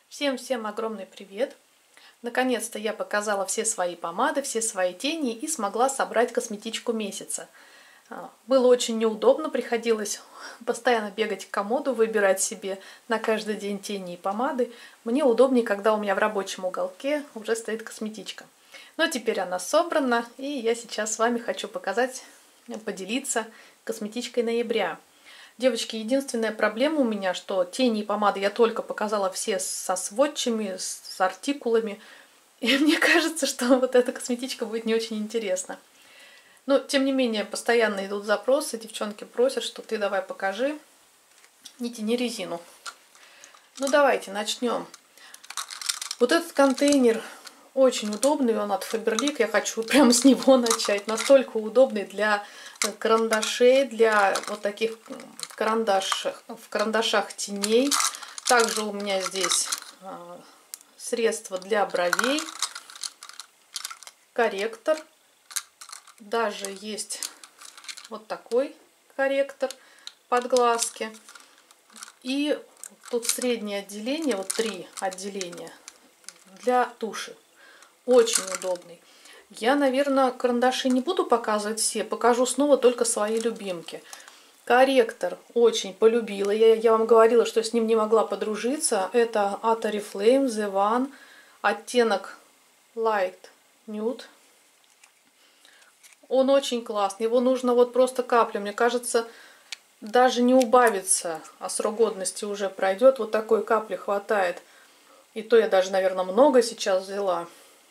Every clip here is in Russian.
Всем огромный привет! Наконец-то я показала все свои помады, все свои тени и смогла собрать косметичку месяца. Было очень неудобно, приходилось постоянно бегать к комоду, выбирать себе на каждый день тени и помады. Мне удобнее, когда у меня в рабочем уголке уже стоит косметичка. Но теперь она собрана, и я сейчас с вами хочу показать, поделиться косметичкой ноября. Девочки, единственная проблема у меня, что тени и помады я только показала все со сводчами, с артикулами. И мне кажется, что вот эта косметичка будет не очень интересна. Но, тем не менее, постоянно идут запросы, девчонки просят, что ты давай покажи, не тяни резину. Ну, давайте начнем. Вот этот контейнер очень удобный, он от Faberlic, я хочу прямо с него начать. Настолько удобный для карандашей, для вот таких в карандашах теней. Также у меня здесь средство для бровей, корректор. Даже есть вот такой корректор под глазки. И тут среднее отделение, вот 3 отделения для туши. Очень удобный. Я, наверное, карандаши не буду показывать все, покажу снова только свои любимки. Корректор очень полюбила. Я вам говорила, что с ним не могла подружиться. Это от Oriflame The One, оттенок Light Nude. Он очень классный. Его нужно вот просто каплю. Мне кажется, даже не убавится, а срок годности уже пройдет. Вот такой капли хватает. И то я даже, наверное, много сейчас взяла.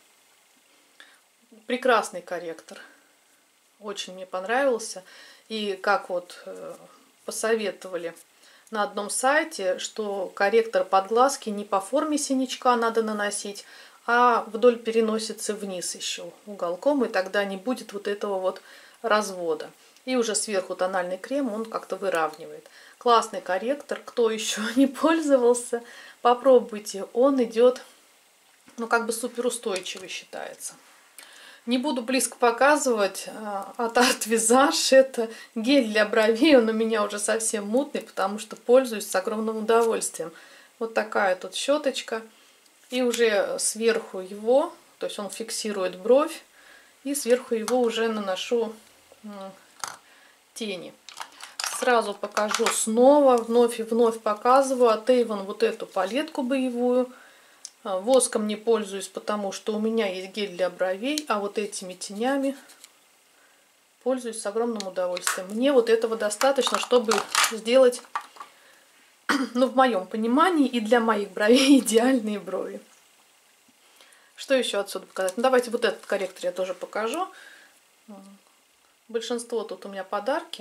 Прекрасный корректор. Очень мне понравился. И как вот посоветовали на одном сайте, что корректор под глазки не по форме синячка надо наносить, а вдоль переносицы вниз еще уголком, и тогда не будет вот этого вот развода. И уже сверху тональный крем он как-то выравнивает. Классный корректор. Кто еще не пользовался, попробуйте. Он идет, ну, как бы суперустойчивый считается. Не буду близко показывать. От Art Visage. Это гель для бровей. Он у меня уже совсем мутный, потому что пользуюсь с огромным удовольствием. Вот такая тут щеточка. И уже сверху его, то есть он фиксирует бровь, и сверху его уже наношу тени. Сразу покажу снова, вновь и вновь показываю от Avon вот эту палетку боевую. Воском не пользуюсь, потому что у меня есть гель для бровей, а вот этими тенями пользуюсь с огромным удовольствием. Мне вот этого достаточно, чтобы сделать, ну, в моем понимании, и для моих бровей идеальные брови. Что еще отсюда показать? Ну, давайте вот этот корректор я тоже покажу. Большинство тут у меня подарки.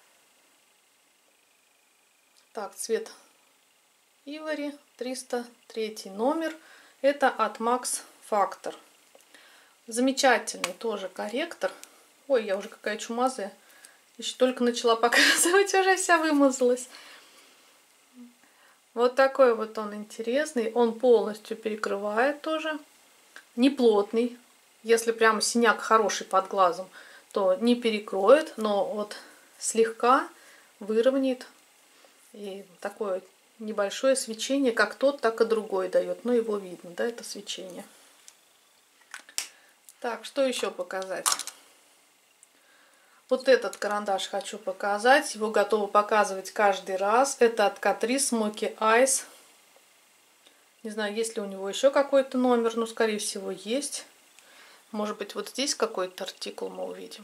Так, цвет Ivory, 303 номер. Это от Max Factor. Замечательный тоже корректор. Ой, я уже какая чумазая. Еще только начала показывать, уже вся вымазалась. Вот такой вот он интересный. Он полностью перекрывает тоже. Не плотный. Если прям синяк хороший под глазом, то не перекроет. Но вот слегка выровняет. И такое небольшое свечение, как тот, так и другой дает. Но его видно, да, это свечение. Так, что еще показать? Вот этот карандаш хочу показать. Его готова показывать каждый раз. Это от Catrice Smoky Eyes. Не знаю, есть ли у него еще какой-то номер, но, скорее всего, есть. Может быть, вот здесь какой-то артикул мы увидим.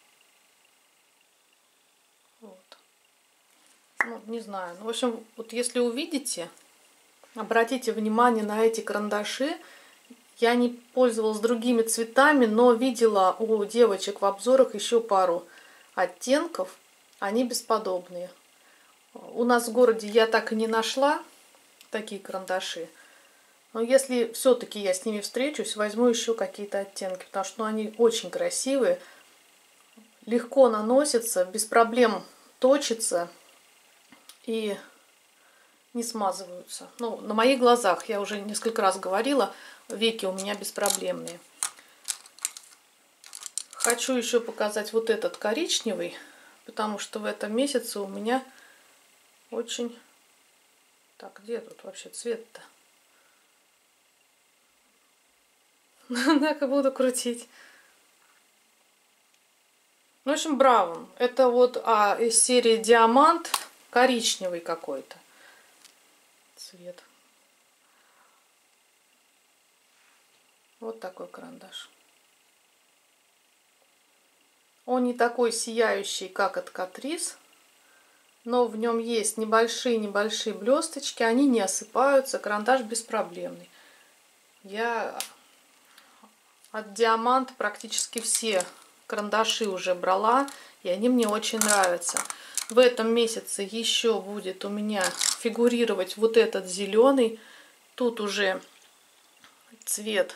Вот. Ну, не знаю. В общем, вот если увидите, обратите внимание на эти карандаши. Я не пользовалась другими цветами, но видела у девочек в обзорах еще пару оттенков. Они бесподобные. У нас в городе я так и не нашла такие карандаши. Но если все-таки я с ними встречусь, возьму еще какие-то оттенки, потому что они очень красивые. Легко наносятся, без проблем точатся и не смазываются. Ну, на моих глазах, я уже несколько раз говорила, веки у меня беспроблемные. Хочу еще показать вот этот коричневый, потому что в этом месяце у меня очень... Так, где тут вообще цвет-то? Так буду крутить. В общем, браун. Это вот из серии Диамант, коричневый какой-то цвет. Вот такой карандаш. Он не такой сияющий, как от Catrice, но в нем есть небольшие блесточки, они не осыпаются, карандаш беспроблемный. Я от Диамант практически все карандаши уже брала, и они мне очень нравятся. В этом месяце еще будет у меня фигурировать вот этот зеленый. Тут уже цвет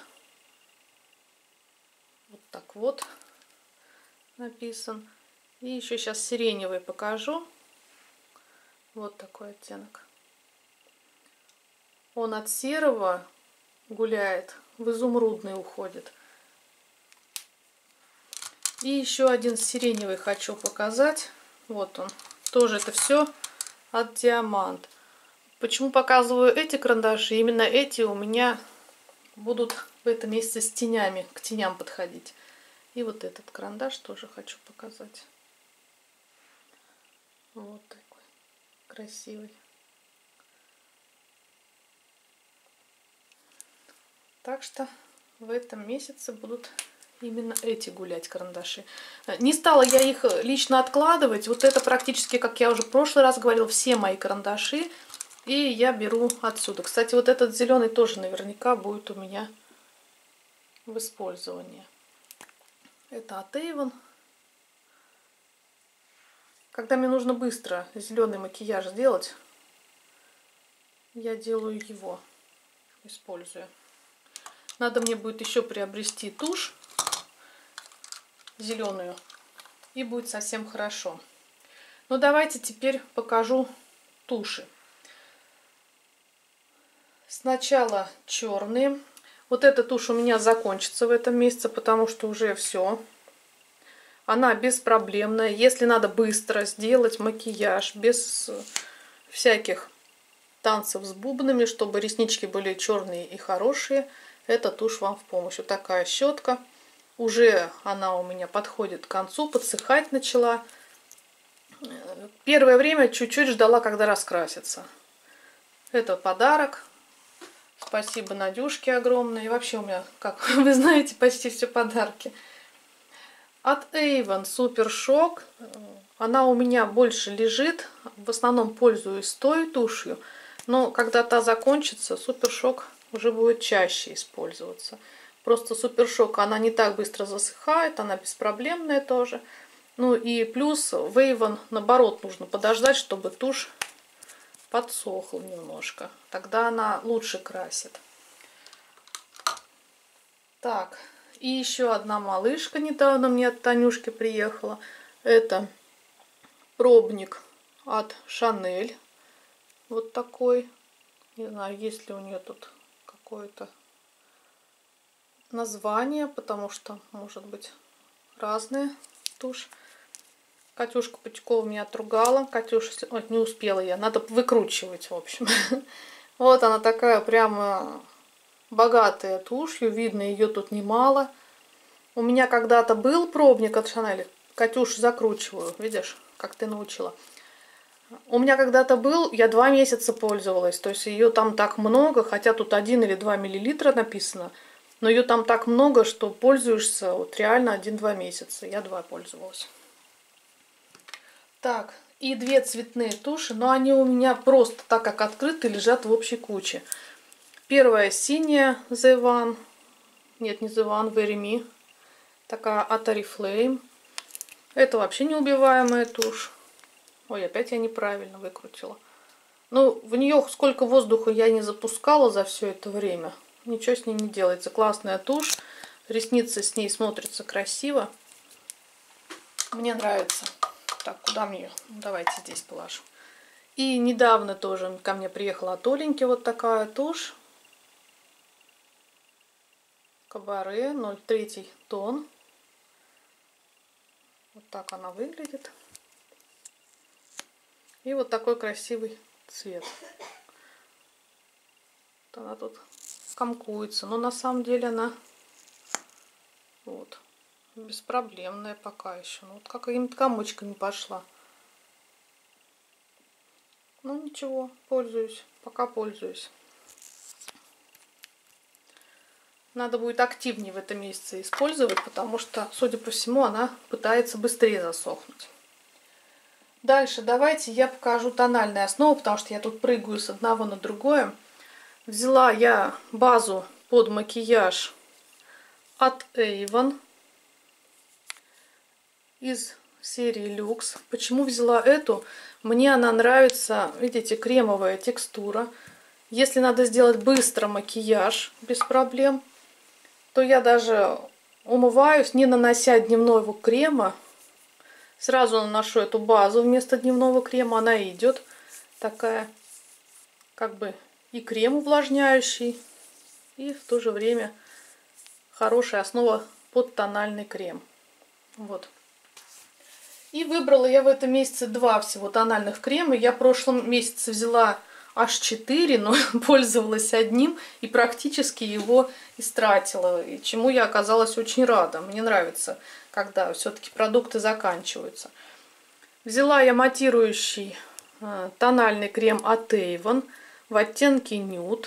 вот так вот написан. И еще сейчас сиреневый покажу. Вот такой оттенок. Он от серого гуляет, в изумрудный уходит. И еще один сиреневый хочу показать. Вот он. Тоже это все от Диамант. Почему показываю эти карандаши? Именно эти у меня будут в этом месяце с тенями, к теням подходить. И вот этот карандаш тоже хочу показать. Вот такой красивый. Так что в этом месяце будут именно эти гулять карандаши. Не стала я их лично откладывать. Вот это практически, как я уже в прошлый раз говорила, все мои карандаши. И я беру отсюда. Кстати, вот этот зеленый тоже наверняка будет у меня в использовании. Это от Avon. Когда мне нужно быстро зеленый макияж сделать, я делаю его, используя. Надо мне будет еще приобрести тушь зеленую, и будет совсем хорошо. Ну давайте теперь покажу туши. Сначала черные. Вот эта тушь у меня закончится в этом месяце, потому что уже все. Она беспроблемная. Если надо быстро сделать макияж, без всяких танцев с бубнами, чтобы реснички были черные и хорошие, эта тушь вам в помощь. Вот такая щетка. Уже она у меня подходит к концу, подсыхать начала. Первое время чуть-чуть ждала, когда раскрасится. Это подарок. Спасибо Надюшке огромное. И вообще у меня, как вы знаете, почти все подарки. От Avon Super Shock. Она у меня больше лежит. В основном пользуюсь той тушью. Но когда та закончится, Super Shock уже будет чаще использоваться. Просто Super Shock, она не так быстро засыхает. Она беспроблемная тоже. Ну и плюс в Avon, наоборот, нужно подождать, чтобы тушь подсохла немножко. Тогда она лучше красит. Так. И еще одна малышка недавно мне от Танюшки приехала. Это пробник от Шанель. Вот такой. Не знаю, есть ли у нее тут какое-то название, потому что может быть разная тушь. Катюшка Пучкова меня отругала. Катюша, ой, не успела я. Надо выкручивать, в общем. Вот она такая прямо богатая тушью. Видно, ее тут немало. У меня когда-то был пробник от Шанель. Катюш, закручиваю. Видишь, как ты научила. У меня когда-то был, я 2 месяца пользовалась. То есть ее там так много, хотя тут 1 или 2 миллилитра написано. Но ее там так много, что пользуешься вот реально 1-2 месяца. Я 2 пользовалась. Так, и 2 цветные туши. Но они у меня просто так как открыты лежат в общей куче. Первая синяя The One. Нет, не The One, Very Me. Такая от Oriflame. Это вообще неубиваемая тушь. Ой, опять я неправильно выкрутила. Ну, в нее сколько воздуха я не запускала за все это время. Ничего с ней не делается. Классная тушь. Ресницы с ней смотрятся красиво. Мне нравится. Так, куда мне ее? Ну, давайте здесь положу. И недавно тоже ко мне приехала от Оленьки вот такая тушь. Кабаре 03 тон. Вот так она выглядит. И вот такой красивый цвет. Вот она тут комкуется. Но на самом деле она Беспроблемная пока еще. Ну, вот какими-то комочками пошла. Ну, ничего, пользуюсь. Пока пользуюсь. Надо будет активнее в этом месяце использовать, потому что, судя по всему, она пытается быстрее засохнуть. Дальше давайте я покажу тональную основу, потому что я тут прыгаю с одного на другое. Взяла я базу под макияж от Avon из серии Luxe. Почему взяла эту? Мне она нравится, видите, кремовая текстура. Если надо сделать быстро макияж без проблем, то я даже умываюсь, не нанося дневного крема. Сразу наношу эту базу вместо дневного крема. Она идет такая, как бы и крем увлажняющий, и в то же время хорошая основа под тональный крем. Вот. И выбрала я в этом месяце два всего тональных крема. Я в прошлом месяце взяла аж 4, но пользовалась одним и практически его истратила. И чему я оказалась очень рада. Мне нравится, когда все-таки продукты заканчиваются. Взяла я матирующий тональный крем от Avon в оттенке Nude.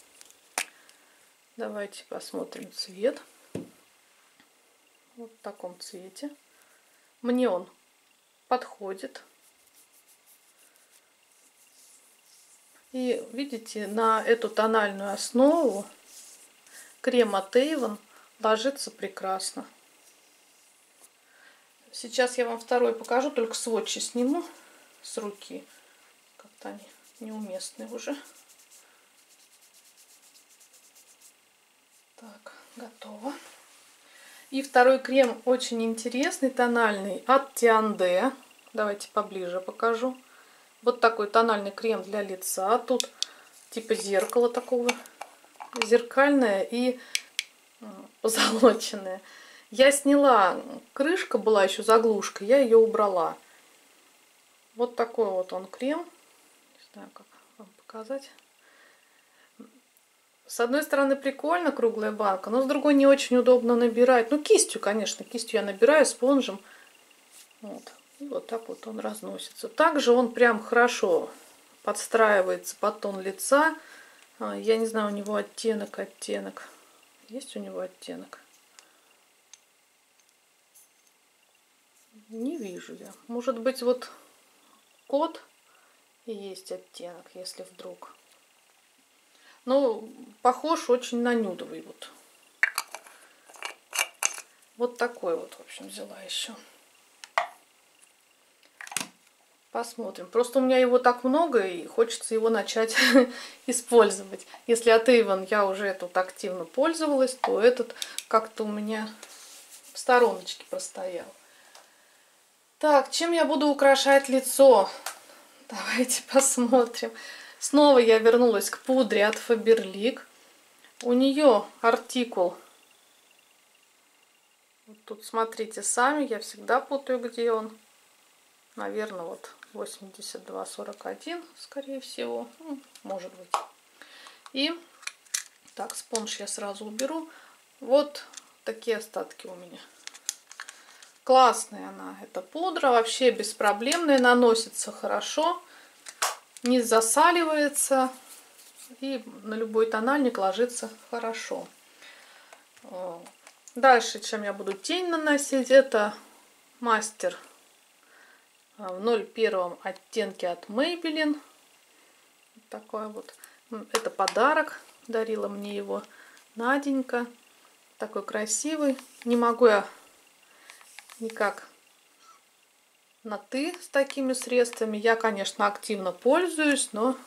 Давайте посмотрим цвет. Вот в таком цвете. Мне он подходит. И видите, на эту тональную основу крем от Avon ложится прекрасно. Сейчас я вам второй покажу, только сводчи сниму с руки. Как-то они неуместные уже. Так, готово. И второй крем очень интересный, тональный, от Тианде. Давайте поближе покажу. Вот такой тональный крем для лица. Тут типа зеркало такого. Зеркальное и позолоченное. Я сняла, крышка была еще заглушка, я ее убрала. Вот такой вот он крем. Не знаю, как вам показать. С одной стороны прикольно, круглая банка, но с другой не очень удобно набирать. Ну, кистью, конечно, кистью я набираю, спонжем. Вот. И вот так вот он разносится. Также он прям хорошо подстраивается под тон лица. Я не знаю, у него оттенок. Есть у него оттенок? Не вижу я. Может быть, вот код и есть оттенок, если вдруг. Ну, похож очень на нюдовый вот. Вот такой вот, в общем, взяла еще. Посмотрим. Просто у меня его так много, и хочется его начать использовать. Если от Avon я уже тут активно пользовалась, то этот как-то у меня в стороночке простоял. Так, чем я буду украшать лицо? Давайте посмотрим. Снова я вернулась к пудре от Faberlic. У нее артикул. Вот тут смотрите сами, я всегда путаю, где он. Наверное, вот 82-41, скорее всего. Ну, может быть. И так, спонж я сразу уберу. Вот такие остатки у меня. Классная она, эта пудра. Вообще беспроблемная, наносится хорошо. Не засаливается. И на любой тональник ложится хорошо. Дальше, чем я буду тень наносить, это мастер в 01 оттенке от Maybelline. Такой вот. Это подарок. Дарила мне его Наденька. Такой красивый. Не могу я никак на «ты» с такими средствами. Я, конечно, активно пользуюсь, но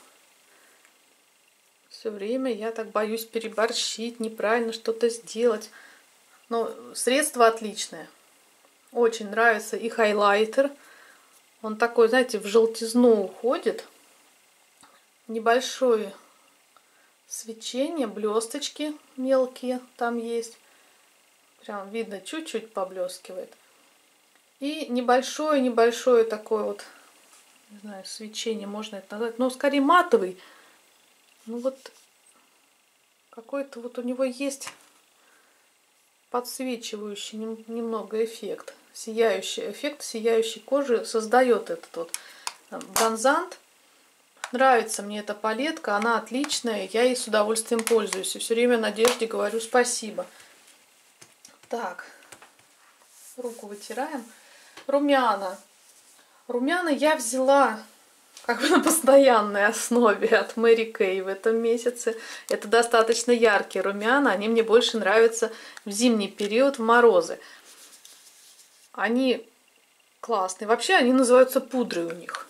все время я так боюсь переборщить, неправильно что-то сделать. Но средство отличное. Очень нравится и хайлайтер. Он такой, знаете, в желтизну уходит. Небольшое свечение, блесточки мелкие там есть. Прям видно, чуть-чуть поблескивает. И небольшое такое вот, не знаю, свечение можно это назвать, но скорее матовый. Ну вот какой-то вот у него есть подсвечивающий немного эффект. Сияющий эффект сияющей кожи создает этот вот бронзант. Нравится мне эта палетка, она отличная, я ей с удовольствием пользуюсь. И все время Надежде говорю спасибо. Так, руку вытираем. Румяна. Румяна я взяла как бы на постоянной основе от Мэри Кей в этом месяце. Это достаточно яркие румяна, они мне больше нравятся в зимний период, в морозы. Они классные. Вообще они называются пудрой у них.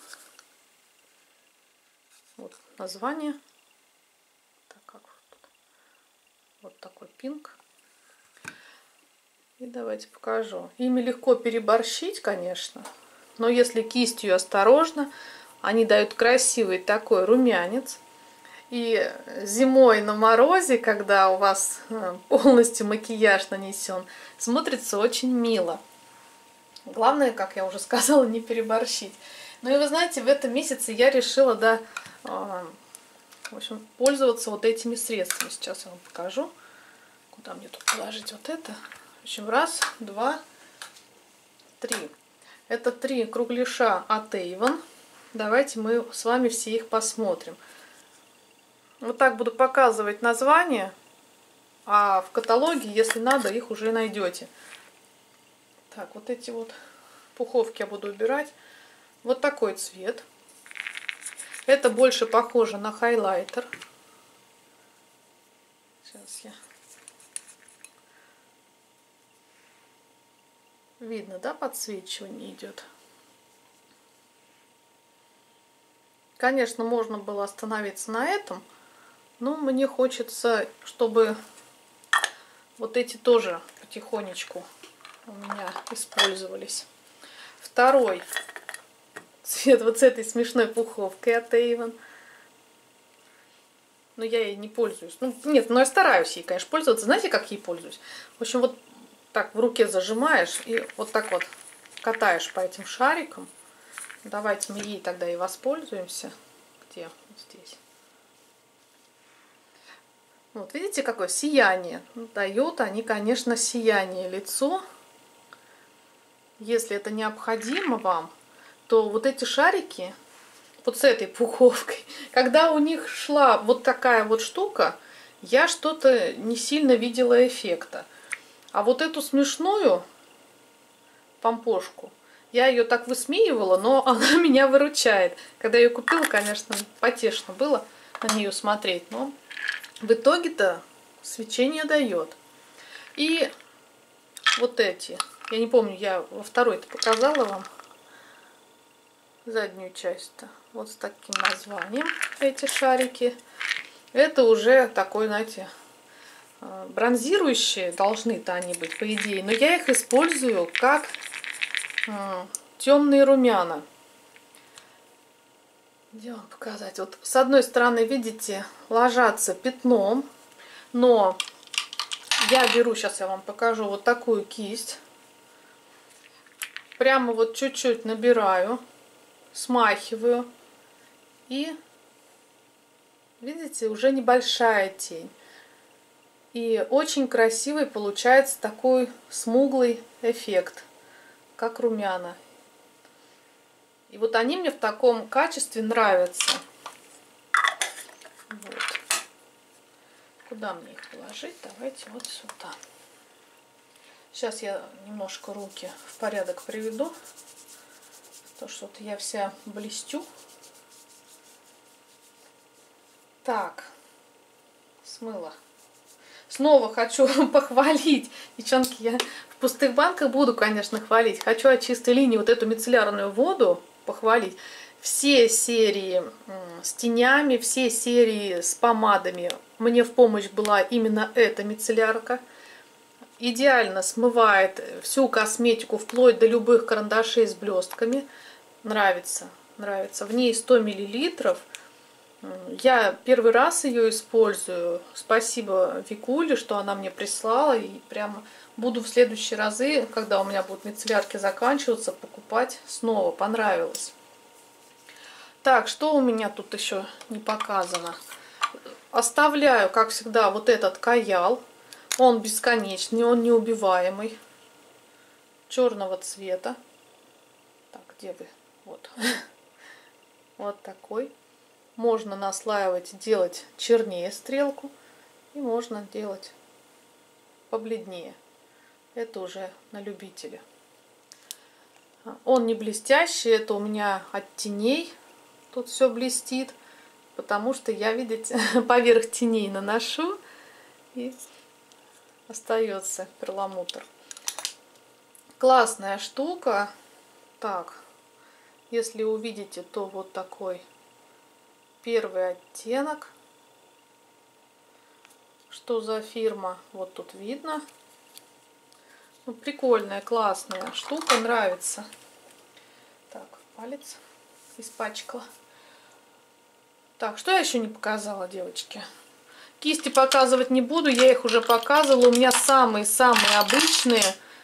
Вот название. Так, как вот такой пинк. И давайте покажу. Ими легко переборщить, конечно. Но если кистью осторожно, они дают красивый такой румянец. И зимой на морозе, когда у вас полностью макияж нанесен, смотрится очень мило. Главное, как я уже сказала, не переборщить. Ну и вы знаете, в этом месяце я решила, да, в общем, пользоваться вот этими средствами. Сейчас я вам покажу, куда мне тут положить вот это. В общем, раз, два, три. Это 3 кругляша от Avon. Давайте мы с вами все их посмотрим. Вот так буду показывать название, а в каталоге, если надо, их уже найдете. Так, вот эти вот пуховки я буду убирать. Вот такой цвет. Это больше похоже на хайлайтер. Сейчас я... Видно, да, подсвечивание идет. Конечно, можно было остановиться на этом, но мне хочется, чтобы вот эти тоже потихонечку у меня использовались. Второй цвет вот с этой смешной пуховкой от Avon. Но я ей не пользуюсь. Ну, нет, но я стараюсь ей, конечно, пользоваться. Знаете, как ей пользуюсь? В общем, вот так в руке зажимаешь и вот так вот катаешь по этим шарикам. Давайте мы ей тогда и воспользуемся. Где? Вот здесь. Вот видите, какое сияние дают они, конечно, сияние лицу. Если это необходимо вам, то вот эти шарики, вот с этой пуховкой, когда у них шла вот такая вот штука, я что-то не сильно видела эффекта. А вот эту смешную помпошку, я ее так высмеивала, но она меня выручает. Когда я ее купила, конечно, потешно было на нее смотреть, но в итоге-то свечение дает. И вот эти, я не помню, я во второй-то показала вам заднюю часть-то. Вот с таким названием эти шарики. Это уже такой, знаете, бронзирующие должны-то они быть, по идее. Но я их использую как темные румяна. Где вам показать? Вот с одной стороны, видите, ложатся пятном. Но я беру, сейчас я вам покажу, вот такую кисть. Прямо вот чуть-чуть набираю, смахиваю. И, видите, уже небольшая тень. И очень красивый получается такой смуглый эффект, как румяна. И вот они мне в таком качестве нравятся. Вот. Куда мне их положить? Давайте вот сюда. Сейчас я немножко руки в порядок приведу. То что-то я вся блестю. Так, смыла. Снова хочу похвалить. Девчонки, я в пустых банках буду, конечно, хвалить. Хочу от чистой линии вот эту мицеллярную воду похвалить. Все серии с тенями, все серии с помадами. Мне в помощь была именно эта мицеллярка. Идеально смывает всю косметику, вплоть до любых карандашей с блестками. Нравится, нравится. В ней 100 мл. Я первый раз ее использую. Спасибо Викуле, что она мне прислала. И прямо буду в следующие разы, когда у меня будут мицеллярки заканчиваться, покупать снова. Понравилось. Так, что у меня тут еще не показано? Оставляю, как всегда, вот этот каял. Он бесконечный, он неубиваемый. Черного цвета. Так, где вы? Вот. Вот такой. Можно наслаивать, делать чернее стрелку. И можно делать побледнее. Это уже на любителя. Он не блестящий, это у меня от теней. Тут все блестит. Потому что я, видите, поверх теней наношу. И остается перламутр. Классная штука. Так, если увидите, то вот такой первый оттенок. Что за фирма? Вот тут видно. Ну, прикольная, классная штука, нравится. Так, палец испачкала. Так, что я еще не показала, девочки? Кисти показывать не буду, я их уже показывала. У меня самые-самые обычные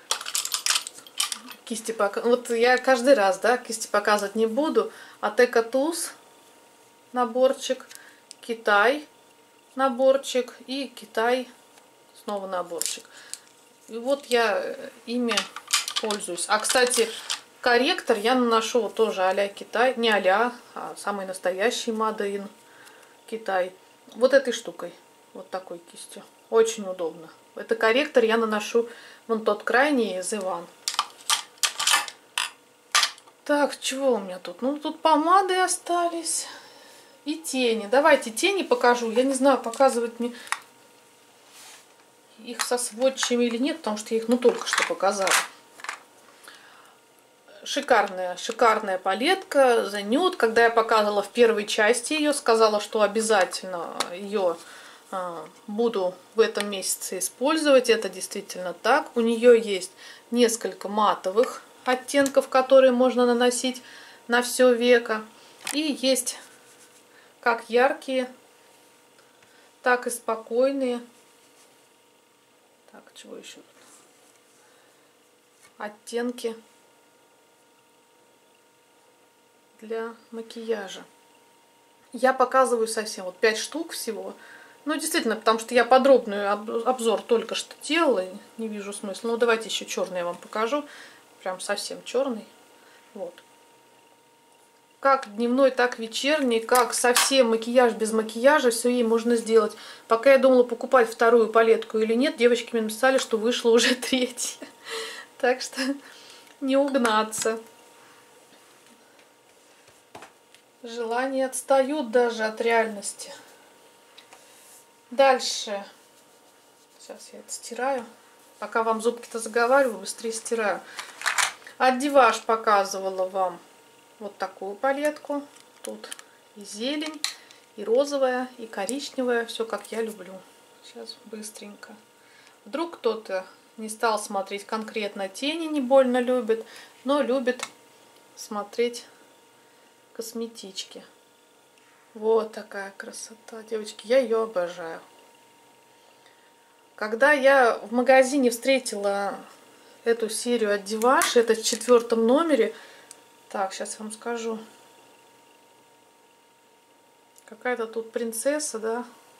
кисти. Вот я каждый раз, да, кисти показывать не буду. От Экотуз наборчик, Китай наборчик и Китай снова наборчик. И вот я ими пользуюсь. А, кстати, корректор я наношу вот тоже а-ля Китай. Не а-ля, а самый настоящий Made in Китай. Вот этой штукой. Вот такой кистью. Очень удобно. Это корректор я наношу вон тот крайний из Иван. Так, чего у меня тут? Ну, тут помады остались. И тени. Давайте тени покажу. Я не знаю, показывать мне их со сводчами или нет, потому что я их, ну, только что показала. Шикарная палетка The Nude. Когда я показывала в первой части ее, сказала, что обязательно ее буду в этом месяце использовать. Это действительно так. У нее есть несколько матовых оттенков, которые можно наносить на все веко. И есть как яркие, так и спокойные. Так, чего еще? Оттенки для макияжа. Я показываю совсем вот 5 штук всего. Ну, действительно, потому что я подробный обзор только что делала, не вижу смысла. Ну, давайте еще черный я вам покажу. Прям совсем черный. Вот. Как дневной, так вечерний, как совсем макияж без макияжа, все ей можно сделать. Пока я думала, покупать вторую палетку или нет, девочки мне написали, что вышла уже третья. Так что не угнаться. Желания отстают даже от реальности. Дальше. Сейчас я это стираю. Пока вам зубки-то заговариваю, быстрее стираю. От Диваш показывала вам вот такую палетку. Тут и зелень, и розовая, и коричневая. Все как я люблю. Сейчас быстренько. Вдруг кто-то не стал смотреть конкретно тени, не больно любит, но любит смотреть косметички. Вот такая красота, девочки. Я ее обожаю. Когда я в магазине встретила эту серию от Диваш, это в 4 номере. Так, сейчас вам скажу. Какая-то тут принцесса, да?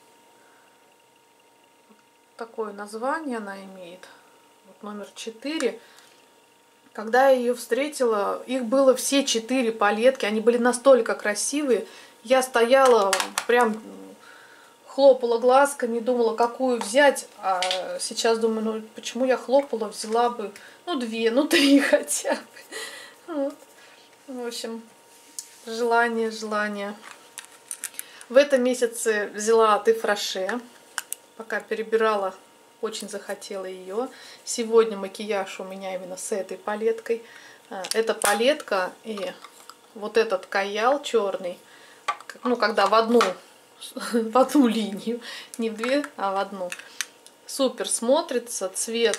Такое название она имеет. Вот номер 4. Когда я ее встретила, их было все 4 палетки. Они были настолько красивые. Я стояла, прям хлопала глазками, думала, какую взять. А сейчас думаю, ну почему я хлопала, взяла бы, ну 2, ну 3 хотя бы. Вот. В общем, желание. В этом месяце взяла от Ифраше. Пока перебирала, очень захотела ее. Сегодня макияж у меня именно с этой палеткой. Эта палетка и вот этот каял черный, ну, когда в одну линию, не в 2, а в одну. Супер смотрится. Цвет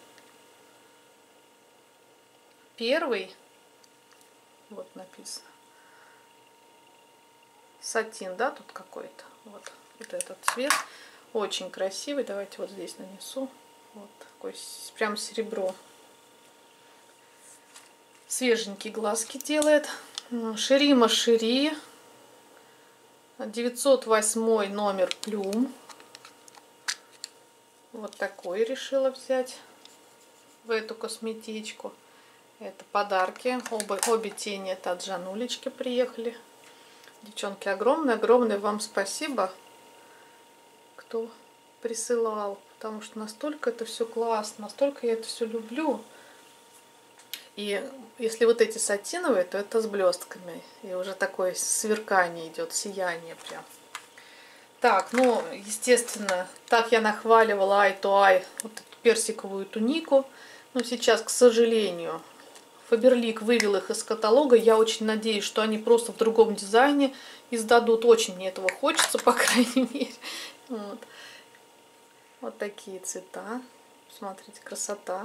первый. Вот написано. Сатин, да, тут какой-то. Вот этот цвет. Очень красивый. Давайте вот здесь нанесу. Вот такой прям серебро. Свеженькие глазки делает. Ширима Шири. 908 номер Плюм. Вот такой решила взять в эту косметичку. Это подарки. Обе тени это от Жанулечки приехали. Девчонки, огромное вам спасибо, кто присылал. Потому что настолько это все классно, настолько я это все люблю. И если вот эти сатиновые, то это с блестками. И уже такое сверкание идет, сияние прям. Так, ну, естественно, так я нахваливала Eye to Eye вот эту персиковую тунику. Но сейчас, к сожалению, Faberlic вывел их из каталога. Я очень надеюсь, что они просто в другом дизайне издадут. Очень мне этого хочется, по крайней мере. Вот такие цвета. Смотрите, красота.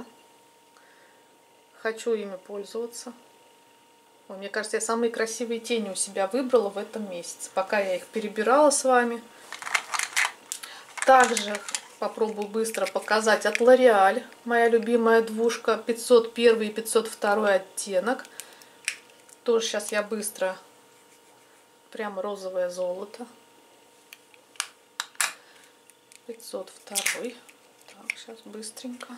Хочу ими пользоваться. Ой, мне кажется, я самые красивые тени у себя выбрала в этом месяце, пока я их перебирала с вами. Также попробую быстро показать от L'Oréal. Моя любимая двушка 501 и 502 оттенок. Тоже сейчас я быстро. Прямо розовое золото. 502. Так, сейчас быстренько.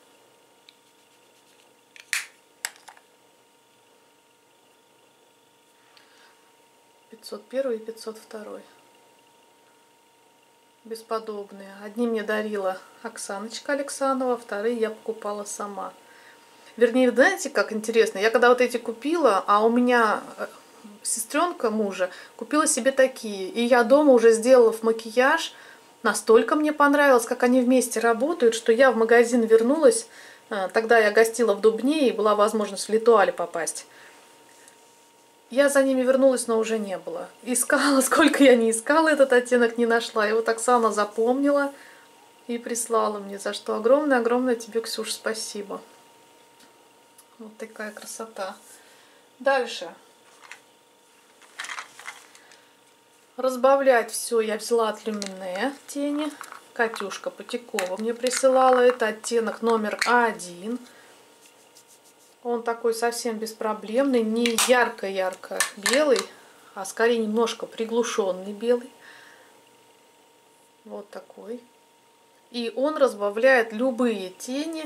Первый и 502. Бесподобные. Одни мне дарила Оксаночка Александрова, вторые я покупала сама. Вернее, знаете, как интересно, я когда вот эти купила, а у меня сестренка мужа купила себе такие. И я дома уже сделала в макияж. Настолько мне понравилось, как они вместе работают, что я в магазин вернулась. Тогда я гостила в Дубне и была возможность в Летуале попасть. Я за ними вернулась, но уже не было. Искала, сколько я не искала, этот оттенок не нашла. И вот Оксана запомнила и прислала мне, за что огромное тебе, Ксюш, спасибо. Вот такая красота. Дальше. Разбавлять все я взяла от Люмине тени. Катюшка Потякова мне присылала. Это оттенок номер 1. Он такой совсем беспроблемный, не ярко-ярко белый, а скорее немножко приглушенный белый. Вот такой. И он разбавляет любые тени.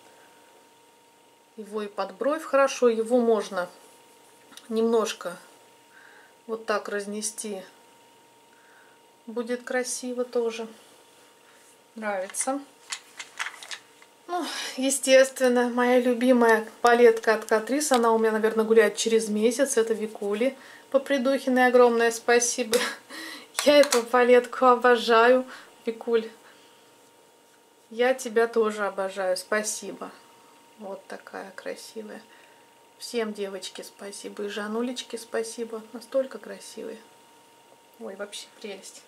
Его и под бровь хорошо, его можно немножко вот так разнести. Будет красиво тоже. Нравится. Ну, естественно, моя любимая палетка от Catrice, она у меня, наверное, гуляет через месяц. Это Викули Попридухиной. Огромное спасибо. Я эту палетку обожаю, Викуль. Я тебя тоже обожаю. Спасибо. Вот такая красивая. Всем, девочки, спасибо. И Жанулечке спасибо. Настолько красивые. Ой, вообще прелесть.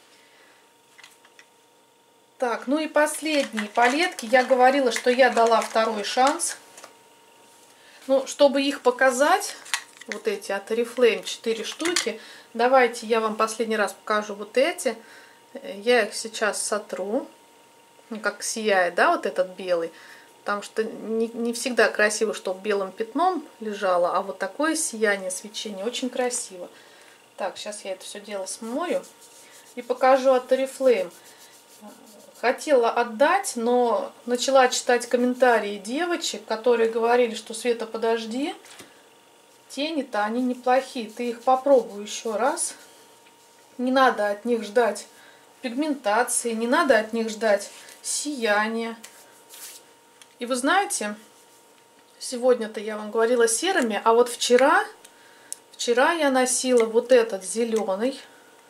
Так, ну и последние палетки. Я говорила, что я дала второй шанс. Ну, чтобы их показать, вот эти от Oriflame 4 штуки, давайте я вам последний раз покажу вот эти. Я их сейчас сотру. Ну, как сияет, да, вот этот белый. Потому что не всегда красиво, чтобы белым пятном лежало, а вот такое сияние, свечение очень красиво. Так, сейчас я это все дело смою и покажу от Oriflame. Хотела отдать, но начала читать комментарии девочек, которые говорили, что Света, подожди, тени-то они неплохие, ты их попробуй еще раз. Не надо от них ждать пигментации, не надо от них ждать сияния. И вы знаете, сегодня-то я вам говорила серыми, а вот вчера я носила вот этот зеленый.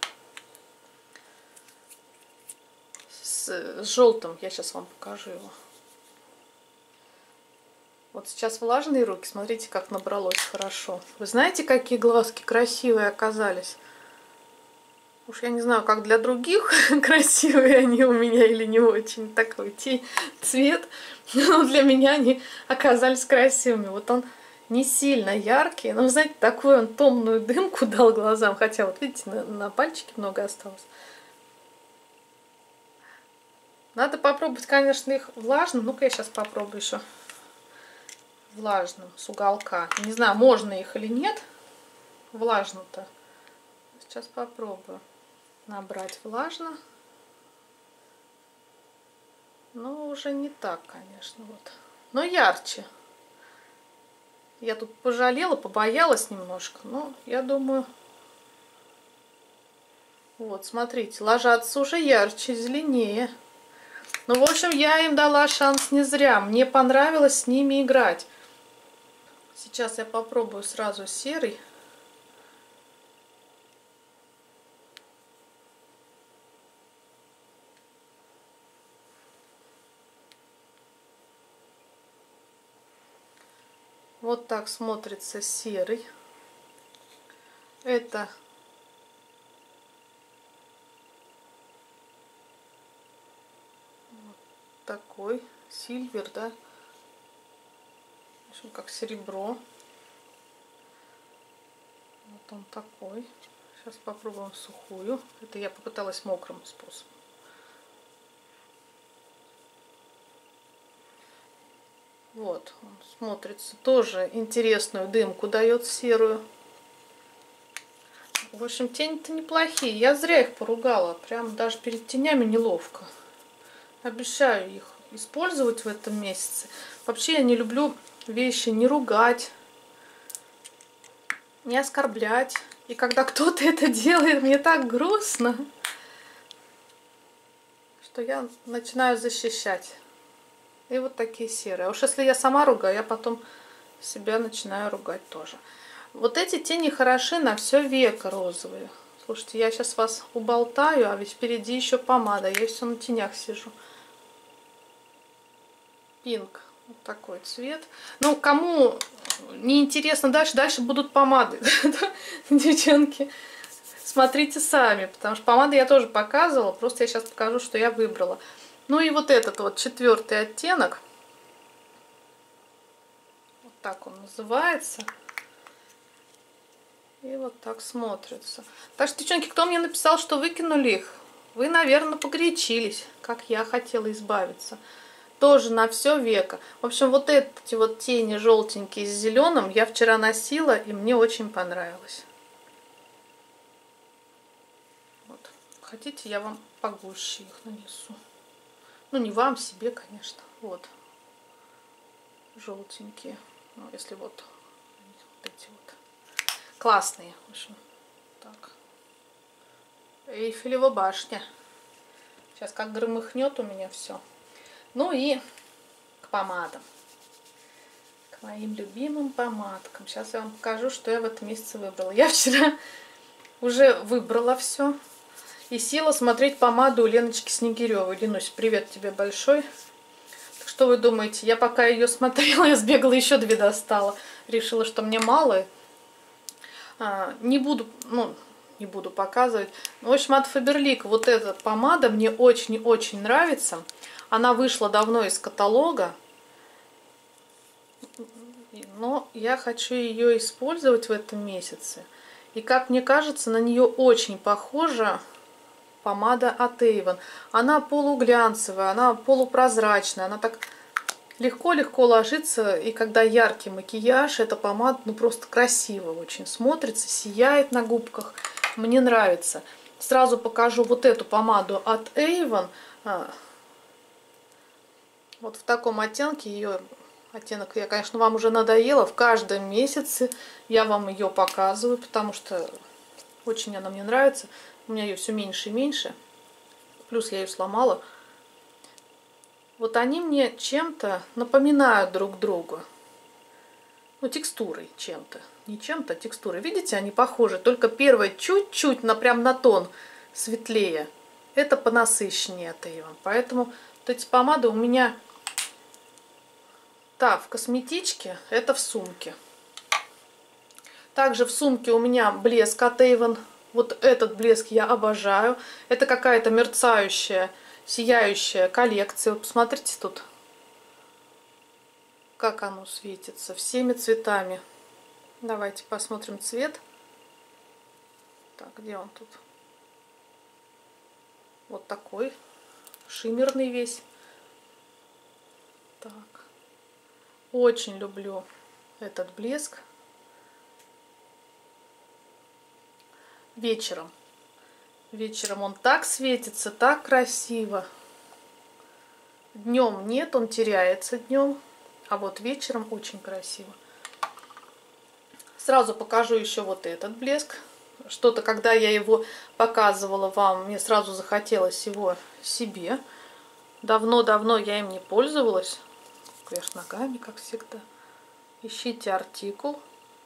С желтым. Я сейчас вам покажу его. Вот сейчас влажные руки. Смотрите, как набралось хорошо. Вы знаете, какие глазки красивые оказались? Уж я не знаю, как для других красивые они у меня или не очень. Такой цвет. Но для меня они оказались красивыми. Вот он не сильно яркий. Но, вы знаете, такую он томную дымку дал глазам. Хотя, вот видите, на пальчике много осталось. Надо попробовать, конечно, их влажным. Ну-ка, я сейчас попробую еще влажным с уголка. Не знаю, можно их или нет. Влажно-то. Сейчас попробую набрать влажно. Ну, уже не так, конечно, вот. Но ярче. Я тут пожалела, побоялась немножко. Но я думаю... Вот, смотрите, ложатся уже ярче, зеленее. Ну, в общем, я им дала шанс не зря. Мне понравилось с ними играть. Сейчас я попробую сразу серый. Вот так смотрится серый. Это вот такой сильвер, да? В общем, как серебро. Вот он такой. Сейчас попробуем сухую. Это я попыталась мокрым способом. Вот, он смотрится тоже интересную дымку дает серую. В общем, тени-то неплохие. Я зря их поругала. Прям даже перед тенями неловко. Обещаю их использовать в этом месяце. Вообще я не люблю вещи не ругать, не оскорблять. И когда кто-то это делает, мне так грустно, что я начинаю защищать. И вот такие серые. А уж если я сама ругаю, я потом себя начинаю ругать тоже. Вот эти тени хороши на все веко розовые. Слушайте, я сейчас вас уболтаю, а ведь впереди еще помада. Я все на тенях сижу. Пинк. Вот такой цвет. Ну, кому не интересно дальше будут помады. Девчонки, смотрите сами, потому что помады я тоже показывала. Просто я сейчас покажу, что я выбрала. Ну и вот этот вот 4-й оттенок. Вот так он называется. И вот так смотрится. Так что, девчонки, кто мне написал, что выкинули их, вы, наверное, погорячились, как я хотела избавиться. Тоже на все веко. В общем, вот эти вот тени желтенькие с зеленым я вчера носила, и мне очень понравилось. Вот. Хотите, я вам погуще их нанесу. Ну, не вам, себе, конечно. Вот. Желтенькие. Ну, если вот эти вот. Классные. В общем, так. Эйфелева башня. Сейчас как громыхнет у меня все. Ну и к помадам. К моим любимым помадкам. Сейчас я вам покажу, что я в этом месяце выбрала. Я вчера уже выбрала все. И села смотреть помаду у Леночки Снегиревой. Ленусь, привет тебе большой. Так что вы думаете? Я пока ее смотрела, я сбегала, еще 2 достала. Решила, что мне мало. Не буду показывать. В общем, от Faberlic вот эта помада мне очень-очень нравится. Она вышла давно из каталога. Но я хочу ее использовать в этом месяце. И как мне кажется, на нее очень похожа помада от Avon. Она полуглянцевая, она полупрозрачная, она так легко-легко ложится. И когда яркий макияж, эта помада ну просто красиво очень смотрится, сияет на губках. Мне нравится. Сразу покажу вот эту помаду от Avon. Вот в таком оттенке ее... Оттенок я, конечно, вам уже надоела. В каждом месяце я вам ее показываю, потому что очень она мне нравится. У меня ее все меньше и меньше. Плюс я ее сломала. Вот они мне чем-то напоминают друг друга. Ну, текстурой чем-то. Не чем-то, а текстурой. Видите, они похожи. Только первая чуть-чуть, прям на тон светлее. Это понасыщеннее от Avon. Поэтому вот эти помады у меня... Та в косметичке, это в сумке. Также в сумке у меня блеск от Avon. Вот этот блеск я обожаю. Это какая-то мерцающая, сияющая коллекция. Вот посмотрите тут, как оно светится. Всеми цветами. Давайте посмотрим цвет. Так, где он тут? Вот такой. Шиммерный весь. Так. Очень люблю этот блеск. Вечером. Вечером он так светится, так красиво. Днем нет, он теряется днем, а вот вечером очень красиво. Сразу покажу еще вот этот блеск. Что-то, когда я его показывала вам, мне сразу захотелось его себе. Давно-давно я им не пользовалась. Кверх ногами, как всегда. Ищите артикул.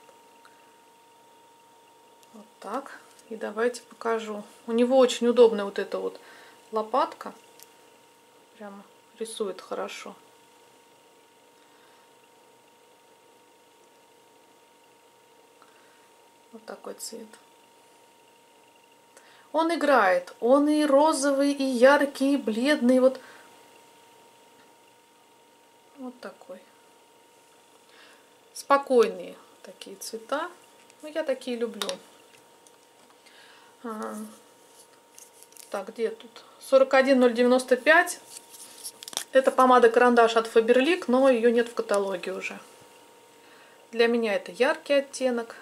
Вот так. И давайте покажу. У него очень удобная вот эта вот лопатка. Прямо рисует хорошо. Вот такой цвет. Он играет. Он и розовый, и яркий, и бледный. Вот такой. Спокойные такие цвета. Ну, я такие люблю. Так, где тут? 41095. Это помада-карандаш от Faberlic, но ее нет в каталоге уже. Для меня это яркий оттенок.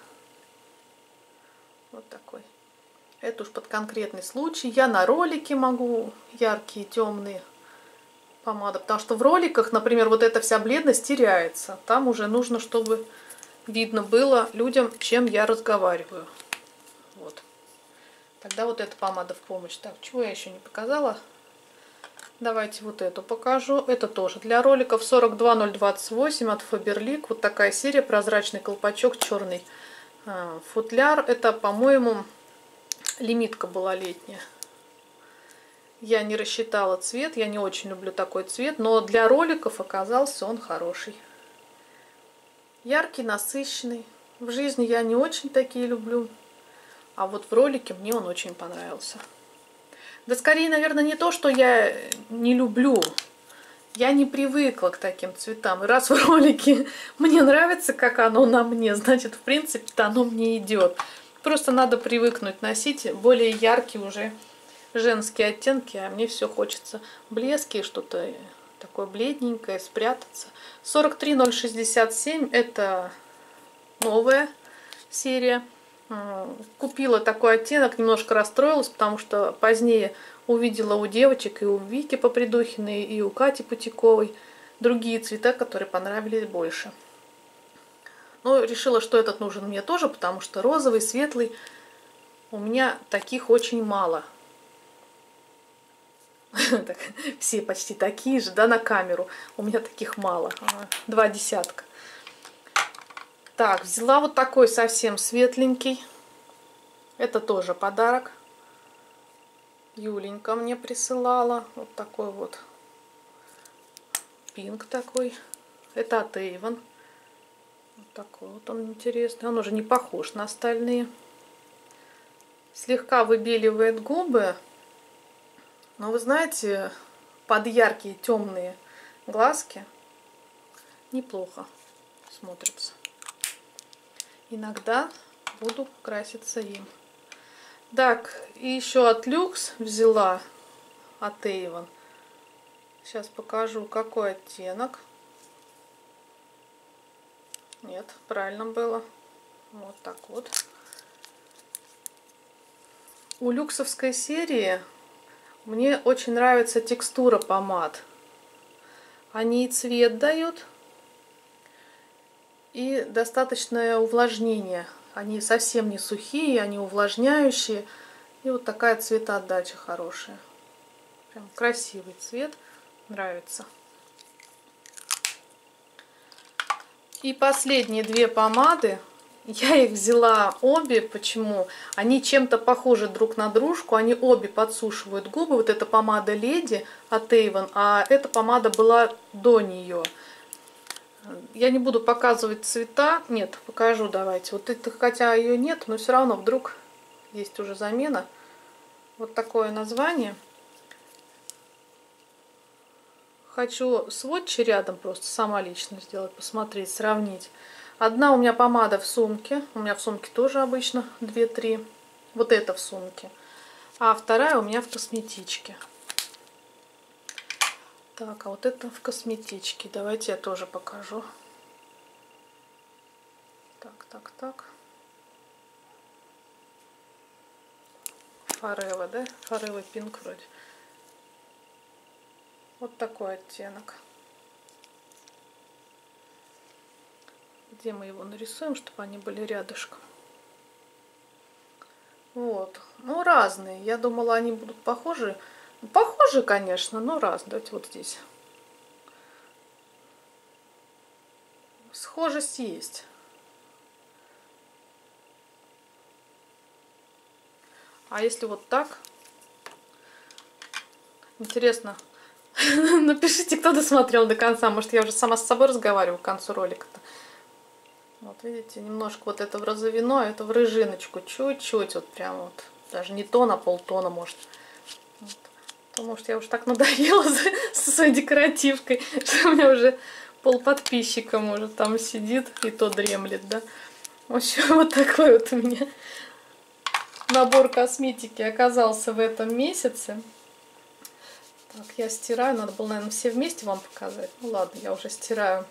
Вот такой. Это уж под конкретный случай. Я на ролике могу яркие, темные помады. Потому что в роликах, например, вот эта вся бледность теряется. Там уже нужно, чтобы видно было людям, чем я разговариваю. Вот. Тогда вот эта помада в помощь. Так, чего я еще не показала? Давайте вот эту покажу. Это тоже для роликов 42028 от Faberlic. Вот такая серия. Прозрачный колпачок, черный футляр. Это, по-моему, лимитка была летняя. Я не рассчитала цвет. Я не очень люблю такой цвет. Но для роликов оказался он хороший. Яркий, насыщенный. В жизни я не очень такие люблю. А вот в ролике мне он очень понравился. Да скорее, наверное, не то, что я не люблю. Я не привыкла к таким цветам. И раз в ролике мне нравится, как оно на мне, значит, в принципе-то оно мне идет. Просто надо привыкнуть носить более яркие уже женские оттенки. А мне все хочется блески, что-то такое бледненькое, спрятаться. 43067 это новая серия. Купила такой оттенок, немножко расстроилась, потому что позднее увидела у девочек и у Вики Попридухиной, и у Кати Путиковой другие цвета, которые понравились больше. Но решила, что этот нужен мне тоже, потому что розовый, светлый, у меня таких очень мало. Все почти такие же, да, на камеру. У меня таких мало, 2 десятка. Так, взяла вот такой совсем светленький. Это тоже подарок. Юленька мне присылала. Вот такой вот пинк такой. Это от Avon. Вот такой вот он интересный. Он уже не похож на остальные. Слегка выбеливает губы. Но вы знаете, под яркие темные глазки неплохо смотрится. Иногда буду краситься им. Так, и еще от Люкс взяла от Avon. Сейчас покажу, какой оттенок. Нет, правильно было. Вот так вот. У люксовской серии мне очень нравится текстура помад. Они и цвет дают, и достаточное увлажнение. Они совсем не сухие, они увлажняющие. И вот такая цветоотдача хорошая. Прям красивый цвет. Нравится. И последние две помады. Я их взяла обе. Почему? Они чем-то похожи друг на дружку. Они обе подсушивают губы. Вот эта помада Леди от Avon, а эта помада была до нее. Я не буду показывать цвета. Нет, покажу давайте. Вот это, хотя ее нет, но все равно вдруг есть уже замена. Вот такое название. Хочу сводчи рядом просто сама лично сделать, посмотреть, сравнить. Одна у меня помада в сумке. У меня в сумке тоже обычно 2-3. Вот это в сумке. А вторая у меня в косметичке. Так, а вот это в косметичке. Давайте я тоже покажу. Так. Форева, да? Форева Пинк вроде. Вот такой оттенок. Где мы его нарисуем, чтобы они были рядышком. Вот. Ну, разные. Я думала, они будут похожи. Похожи, конечно, но разные. Давайте вот здесь. Схожесть есть. А если вот так? Интересно. Напишите, кто досмотрел до конца. Может, я уже сама с собой разговариваю к концу ролика-то. Вот видите, немножко вот это в розовино, а это в рыжиночку. Чуть-чуть, вот прям вот. Даже не тон, а полтона, может. Вот. Потому что я уж так надоела со своей декоративкой, что у меня уже полподписчика, может, там сидит и то дремлет, да. В общем, вот такой вот у меня набор косметики оказался в этом месяце. Так, я стираю. Надо было, наверное, все вместе вам показать. Ну ладно, я уже стираю.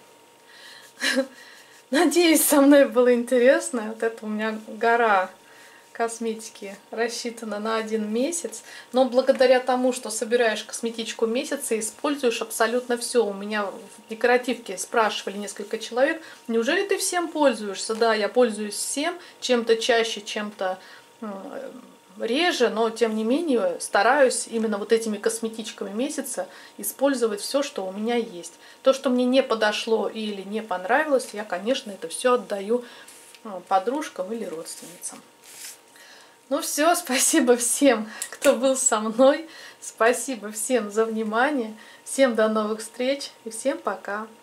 Надеюсь, со мной было интересно. Вот это у меня гора косметики рассчитана на 1 месяц. Но благодаря тому, что собираешь косметичку месяца, используешь абсолютно все. У меня в декоративке спрашивали несколько человек: неужели ты всем пользуешься? Да, я пользуюсь всем, чем-то чаще, чем-то реже, но тем не менее стараюсь именно вот этими косметичками месяца использовать все, что у меня есть. То, что мне не подошло или не понравилось, я, конечно, это все отдаю подружкам или родственницам. Ну все, спасибо всем, кто был со мной. Спасибо всем за внимание. Всем до новых встреч и всем пока.